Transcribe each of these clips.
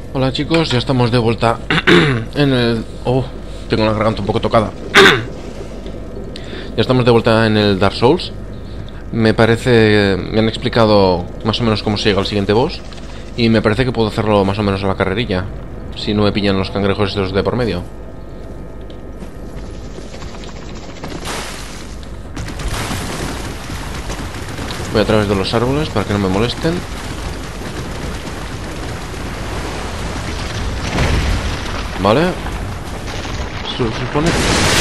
Hola chicos, ya estamos de vuelta en el... Oh, tengo la garganta un poco tocada. Ya estamos de vuelta en el Dark Souls. Me parece... Me han explicado más o menos cómo se llega al siguiente boss. Y me parece que puedo hacerlo más o menos a la carrerilla, si no me pillan los cangrejos estos de por medio. Voy a través de los árboles para que no me molesten. Vale. Se supone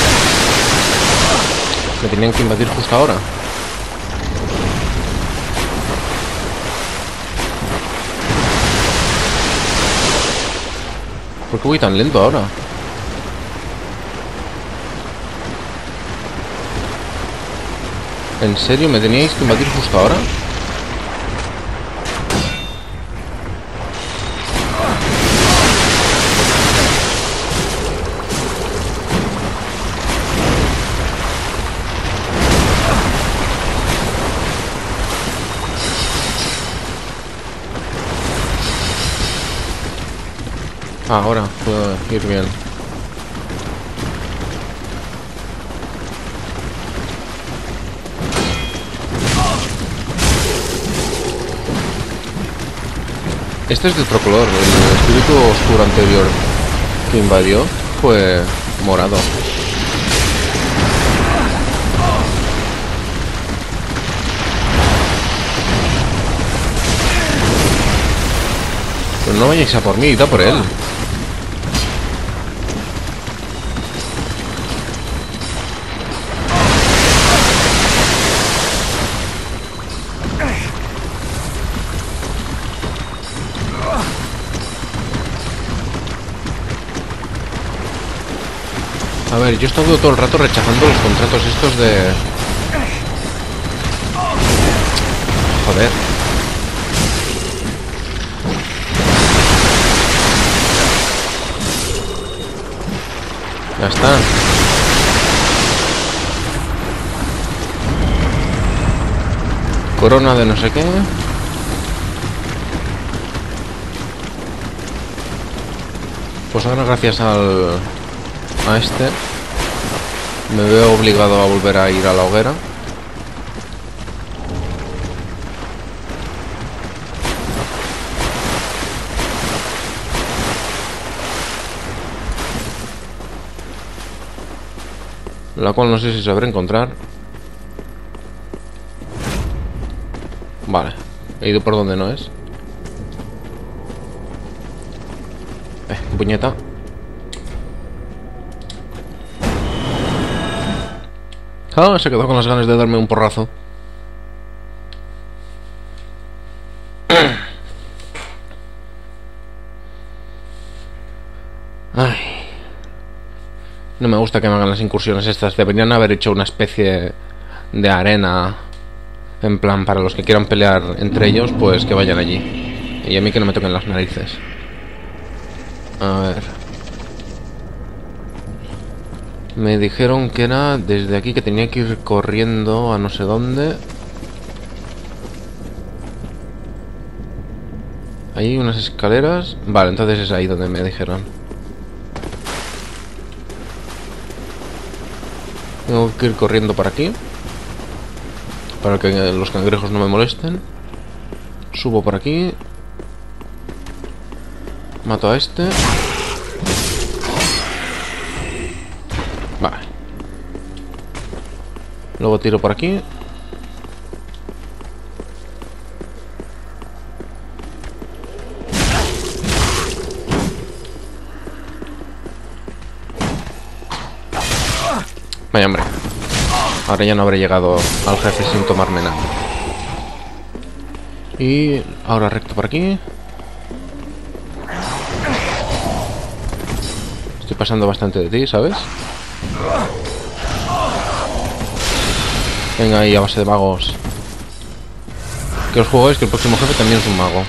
que me tenían que invadir justo ahora. ¿Por qué voy tan lento ahora? ¿En serio me teníais que invadir justo ahora? Ah, ahora puedo ir bien. Este es de otro color. El espíritu oscuro anterior que invadió fue morado. Pero no vayáis a por mí, da por él. A ver, yo he estado todo el rato rechazando los contratos estos de... Joder. Ya está. Corona de no sé qué. Pues ahora gracias a este me veo obligado a volver a ir a la hoguera. La cual no sé si sabré encontrar. Vale, he ido por donde no es. Puñeta. Ah, se quedó con las ganas de darme un porrazo. Ay. No me gusta que me hagan las incursiones estas. Deberían haber hecho una especie de arena. En plan, para los que quieran pelear entre ellos, pues que vayan allí. Y a mí que no me toquen las narices. A ver. Me dijeron que era desde aquí, que tenía que ir corriendo a no sé dónde. Hay unas escaleras. Vale, entonces es ahí donde me dijeron. Tengo que ir corriendo por aquí, para que los cangrejos no me molesten. Subo por aquí. Mato a este. Vale. Luego tiro por aquí. Vaya hombre. Ahora ya no habré llegado al jefe sin tomarme nada. Y ahora recto por aquí. Estoy pasando bastante de ti, ¿sabes? Venga ahí a base de magos. Que os juguéis, que el próximo jefe también es un mago.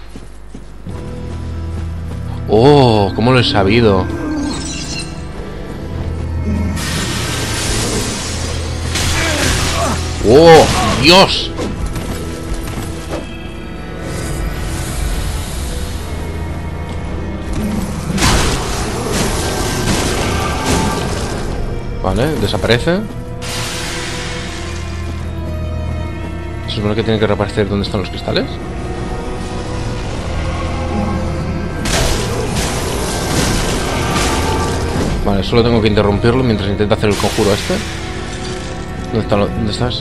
Oh, cómo lo he sabido. ¡Oh, Dios! Vale, desaparece. Se supone que tiene que reaparecer donde están los cristales. Vale, solo tengo que interrumpirlo mientras intenta hacer el conjuro este. ¿Dónde estás?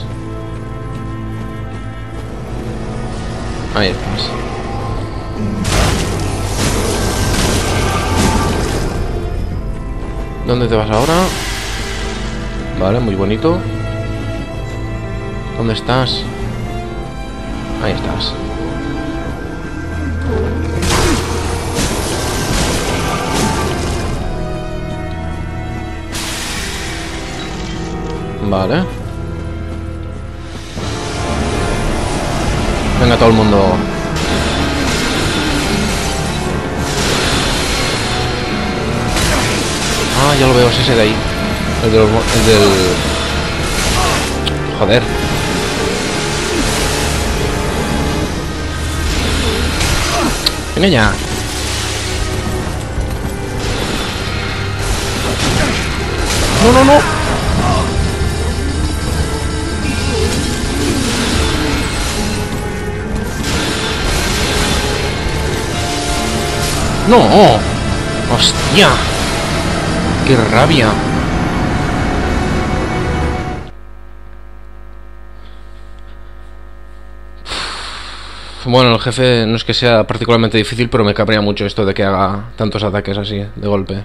Ahí estás. ¿Dónde te vas ahora? Vale, muy bonito. ¿Dónde estás? Ahí estás. Vale. Venga todo el mundo. Ah, ya lo veo, es ese de ahí. El del... Joder. Venga ya. No, no, no. No. Hostia. ¡Qué rabia! Bueno, el jefe no es que sea particularmente difícil, pero me cabrea mucho esto de que haga tantos ataques así, de golpe.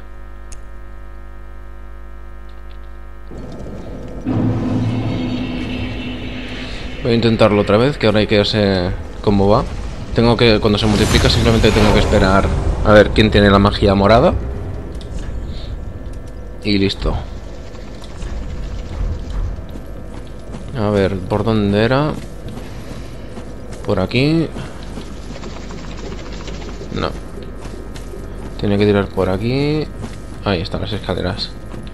Voy a intentarlo otra vez, que ahora hay que ver cómo va. Tengo que, cuando se multiplica, simplemente tengo que esperar a ver quién tiene la magia morada. Y listo. A ver, ¿por dónde era? Por aquí. No. Tiene que tirar por aquí. Ahí están las escaleras.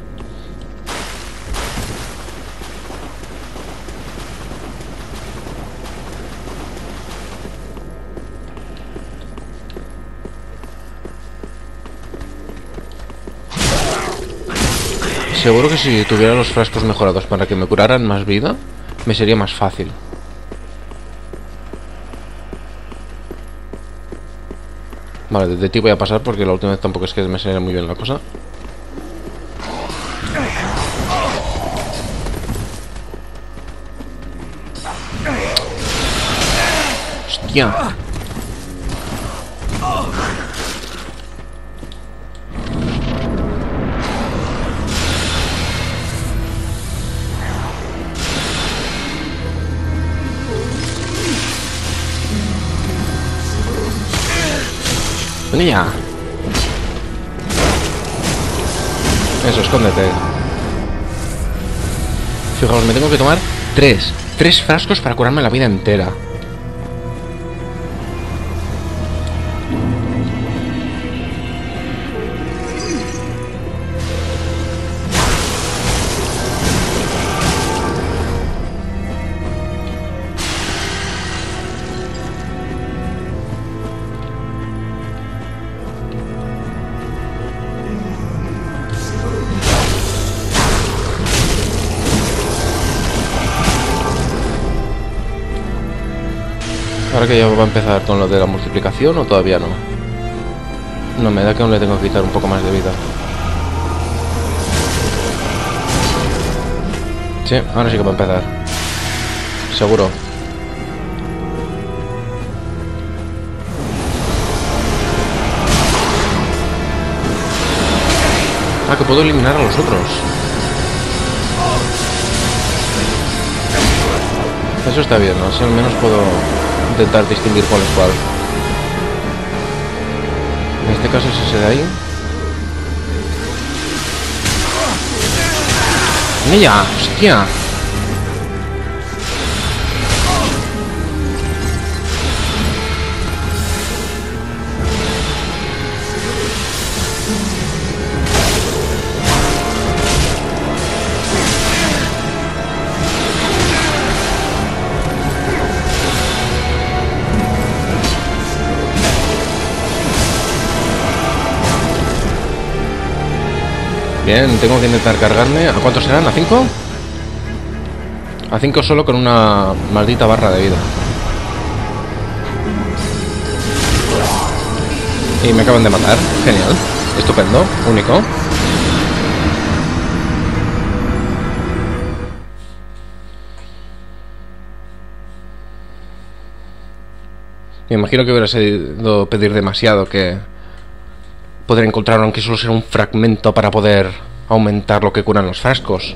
Seguro que si tuviera los frascos mejorados para que me curaran más vida, me sería más fácil. Vale, de ti voy a pasar porque la última vez tampoco es que me saliera muy bien la cosa. ¡Hostia! Venga ya. Eso, escóndete. Fijaos, me tengo que tomar tres frascos para curarme la vida entera. Ahora que ya va a empezar con lo de la multiplicación o todavía no. No, me da que aún le tengo que quitar un poco más de vida. Sí, ahora sí que va a empezar. Seguro. Ah, que puedo eliminar a los otros. Eso está bien, ¿no? Así al menos puedo intentar distinguir cuál es cuál. En este caso es ese de ahí. ¡Mira! ¡Hostia! Bien, tengo que intentar cargarme. ¿A cuántos serán? ¿A 5? A 5 solo con una maldita barra de vida. Y me acaban de matar. Genial. Estupendo. Único. Me imagino que hubiera sido pedir demasiado que poder encontrar, aunque solo sea un fragmento, para poder aumentar lo que curan los frascos.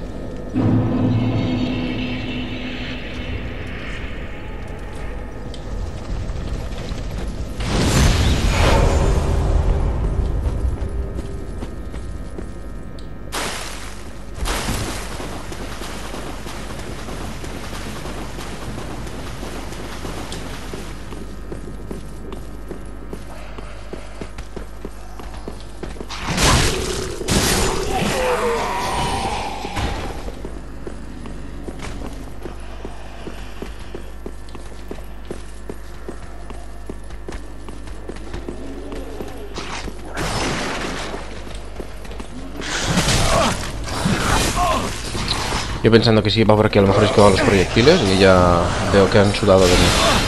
Yo pensando que sí va por aquí, a lo mejor es que van los proyectiles y ya veo que han sudado de mí.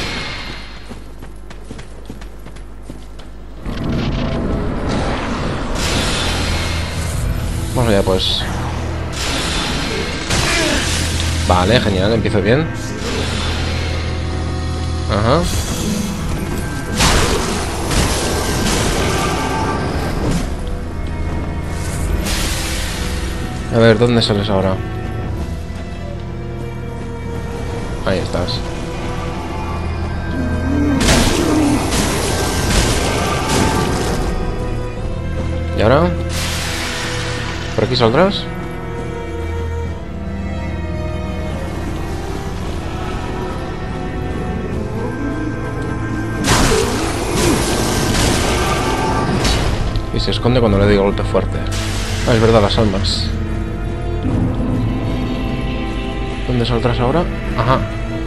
Vamos allá pues. Vale, genial, empiezo bien. Ajá. A ver, ¿dónde sales ahora? Ahí estás. ¿Y ahora? ¿Por aquí saldrás? Y se esconde cuando le doy golpe fuerte. Ah, es verdad, las almas. ¿Dónde saldrás ahora? Ajá.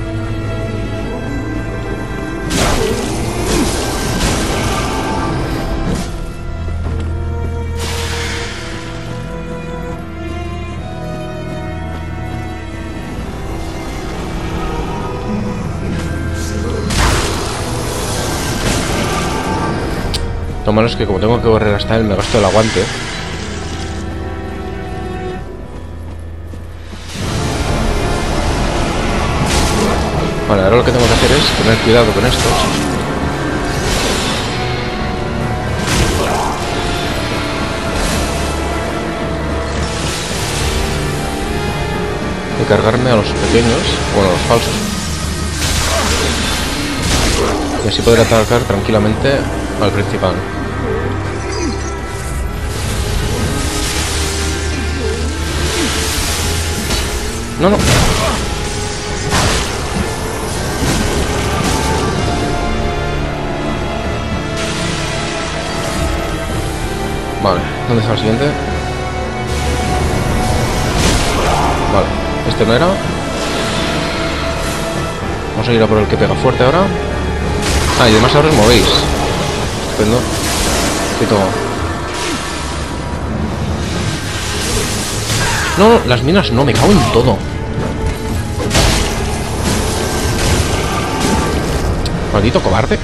Lo malo es que como tengo que correr hasta él, me gasto el aguante. Vale, ahora lo que tengo que hacer es tener cuidado con estos. Y cargarme a los pequeños, bueno, a los falsos. Y así poder atacar tranquilamente al principal. No, no. Vale, ¿dónde está el siguiente? Vale, este no era. Vamos a ir a por el que pega fuerte ahora. Ah, y además ahora os movéis. Estupendo. Quito. No, las minas no, me cago en todo. Maldito cobarde.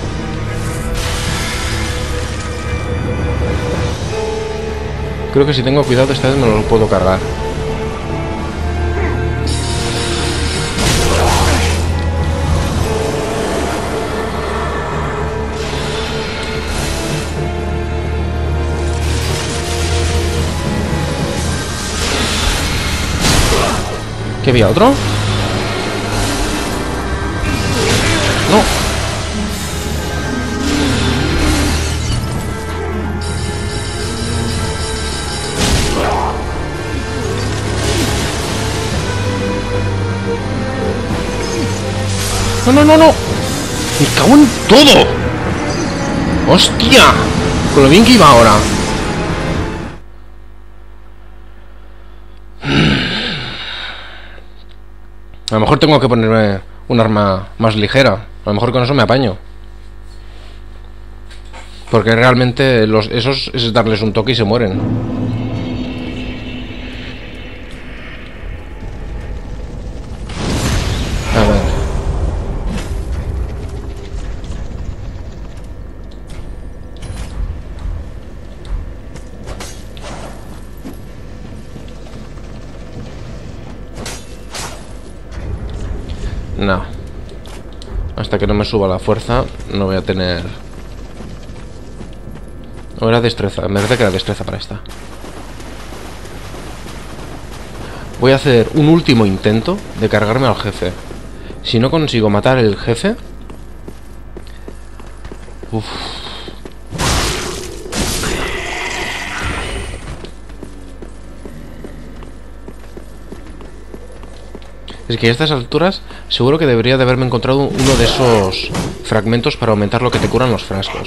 Creo que si tengo cuidado esta vez me lo puedo cargar. ¿Qué había otro? No. No, no, no, no. Me cago en todo. Hostia. Con lo bien que iba ahora. A lo mejor tengo que ponerme un arma más ligera. A lo mejor con eso me apaño. Porque realmente esos es darles un toque y se mueren. No. Hasta que no me suba la fuerza, no voy a tener... O era destreza, me parece que era destreza para esta. Voy a hacer un último intento de cargarme al jefe. Si no consigo matar el jefe... Uf. Es que a estas alturas seguro que debería de haberme encontrado uno de esos fragmentos para aumentar lo que te curan los frascos.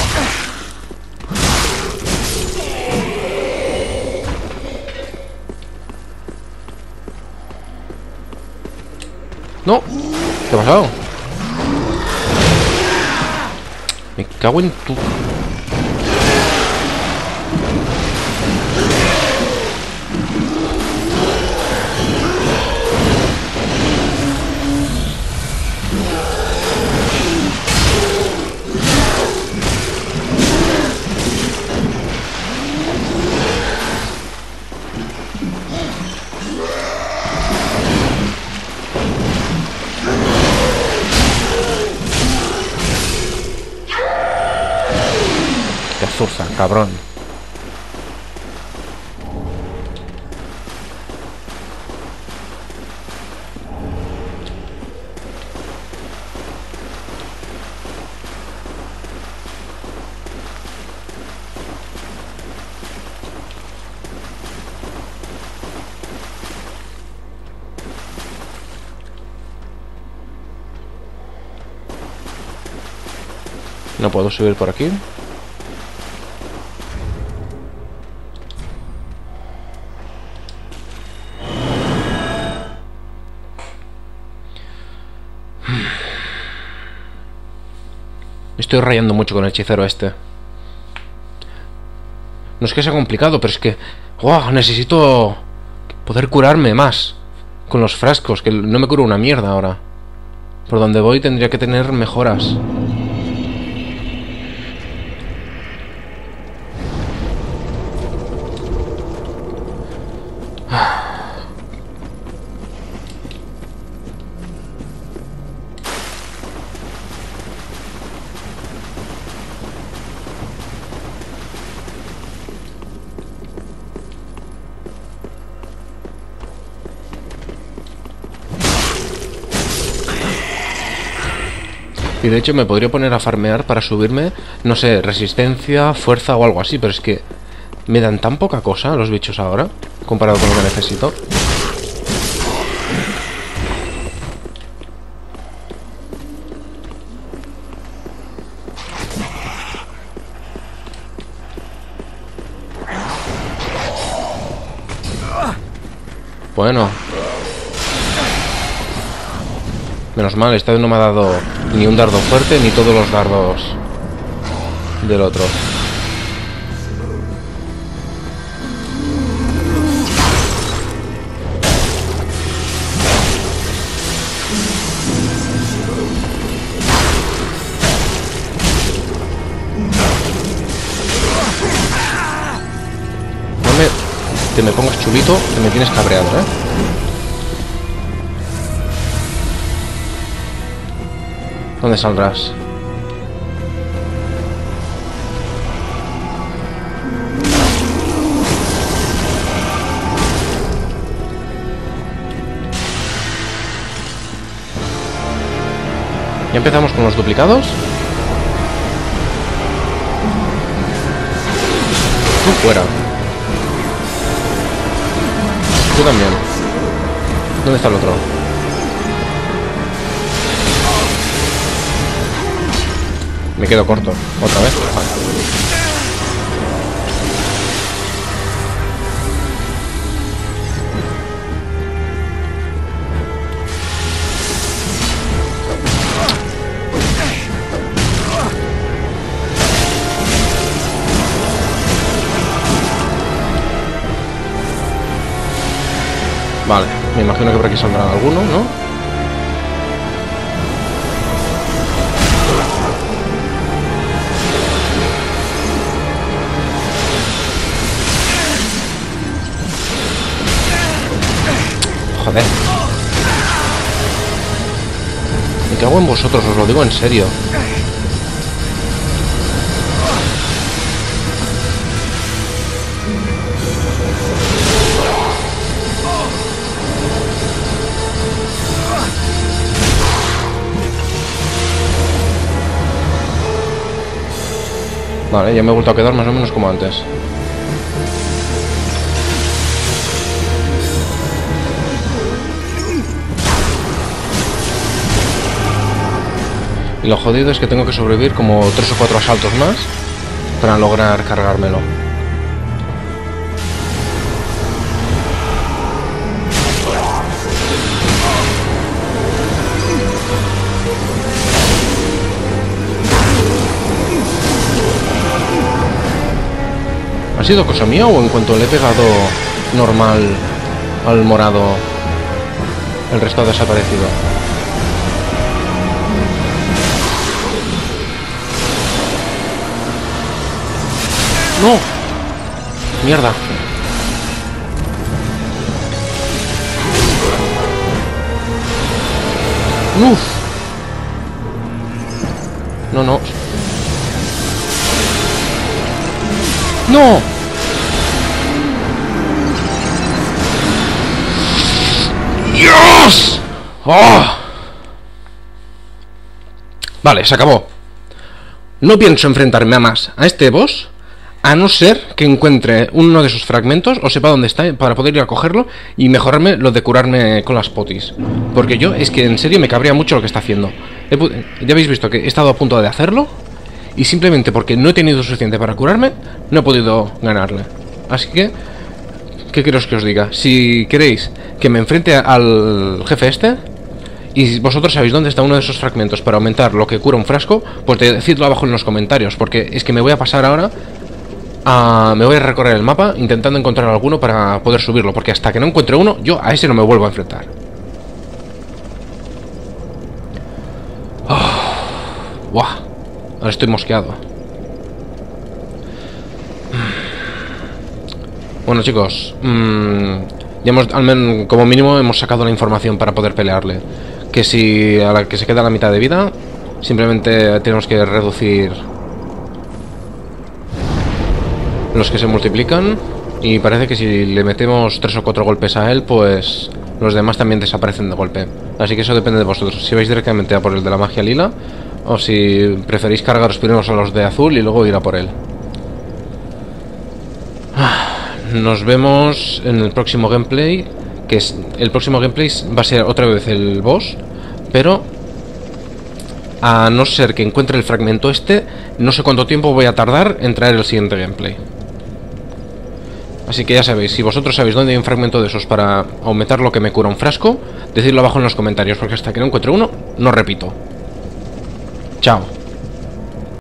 ¡No! ¿Qué ha pasado? Me cago en tu... ¡Qué azurza, cabrón! No puedo subir por aquí. Me estoy rayando mucho con el hechicero este. No es que sea complicado, pero es que... ¡Wow! Necesito poder curarme más con los frascos, que no me curo una mierda ahora. Por donde voy tendría que tener mejoras. Y de hecho me podría poner a farmear para subirme, no sé, resistencia, fuerza o algo así, pero es que me dan tan poca cosa los bichos ahora, comparado con lo que necesito. Bueno. Menos mal, esta vez no me ha dado ni un dardo fuerte ni todos los dardos del otro. No me pongas chulito, que me tienes cabreado, ¿eh? ¿Dónde saldrás? ¿Ya empezamos con los duplicados? Tú fuera. Tú también. ¿Dónde está el otro? Me quedo corto. ¿Otra vez? Vale. Vale, me imagino que por aquí saldrá alguno, ¿no? Joder. Me cago en vosotros, os lo digo en serio. Vale, ya me he vuelto a quedar más o menos como antes. Y lo jodido es que tengo que sobrevivir como 3 o 4 asaltos más para lograr cargármelo. ¿Ha sido cosa mía o en cuanto le he pegado normal al morado el resto ha desaparecido? ¡No! ¡Mierda! ¡Uf! No, no. ¡No! ¡Dios! ¡Oh! Vale, se acabó. No pienso enfrentarme a más a este boss, a no ser que encuentre uno de sus fragmentos o sepa dónde está para poder ir a cogerlo y mejorarme lo de curarme con las potis. Porque yo, es que en serio me cabrea mucho lo que está haciendo. Ya habéis visto que he estado a punto de hacerlo y simplemente porque no he tenido suficiente para curarme, no he podido ganarle. Así que, ¿qué queréis que os diga? Si queréis que me enfrente al jefe este y vosotros sabéis dónde está uno de esos fragmentos para aumentar lo que cura un frasco, pues decidlo abajo en los comentarios, porque es que me voy a pasar ahora me voy a recorrer el mapa intentando encontrar alguno para poder subirlo, porque hasta que no encuentre uno, yo a ese no me vuelvo a enfrentar. ¡Buah! Ahora estoy mosqueado. Bueno, chicos, ya hemos, al menos como mínimo hemos sacado la información para poder pelearle. Que si a la que se queda la mitad de vida, simplemente tenemos que reducir los que se multiplican. Y parece que si le metemos 3 o 4 golpes a él, pues los demás también desaparecen de golpe. Así que eso depende de vosotros, si vais directamente a por el de la magia lila o si preferís cargaros primero a los de azul y luego ir a por él. Nos vemos en el próximo gameplay, que es el próximo gameplay va a ser otra vez el boss, pero a no ser que encuentre el fragmento este, no sé cuánto tiempo voy a tardar en traer el siguiente gameplay. Así que ya sabéis, si vosotros sabéis dónde hay un fragmento de esos para aumentar lo que me cura un frasco, decidlo abajo en los comentarios, porque hasta que no encuentre uno, no repito. Chao.